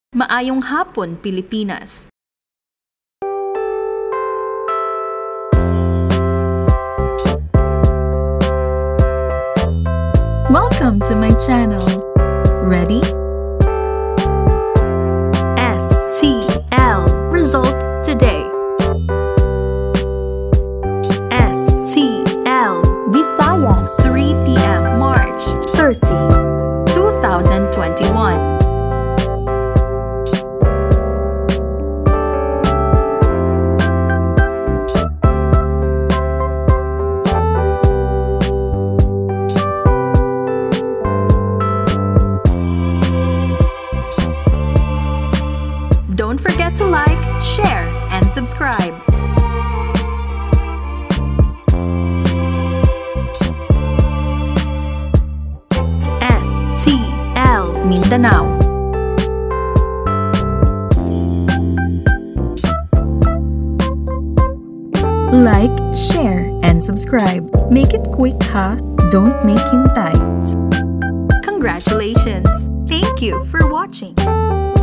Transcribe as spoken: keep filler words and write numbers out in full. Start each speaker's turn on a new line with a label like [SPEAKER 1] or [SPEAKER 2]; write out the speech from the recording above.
[SPEAKER 1] Maayong hapon, Pilipinas!
[SPEAKER 2] Welcome to my channel. Ready?
[SPEAKER 1] S T L result today. S T L
[SPEAKER 2] Visayas,
[SPEAKER 1] three p m March thirtieth, two thousand twenty-one. Don't forget to like, share, and subscribe. S T L Mindanao.
[SPEAKER 2] like, share, and subscribe. Make it quick, ha? Don't make hintay.
[SPEAKER 1] Congratulations! Thank you for watching.